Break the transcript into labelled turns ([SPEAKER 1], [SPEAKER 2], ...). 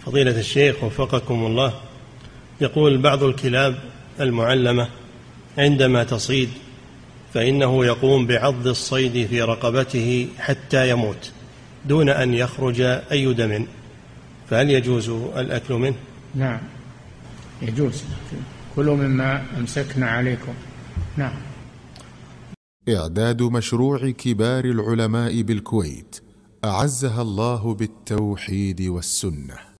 [SPEAKER 1] فضيلة الشيخ وفقكم الله، يقول بعض الكلاب المعلمة عندما تصيد فإنه يقوم بعض الصيد في رقبته حتى يموت دون أن يخرج أي دم، فهل يجوز الأكل منه؟
[SPEAKER 2] نعم يجوز، كلوا مما أمسكنا عليكم. نعم.
[SPEAKER 3] إعداد مشروع كبار العلماء بالكويت أعزها الله بالتوحيد والسنة.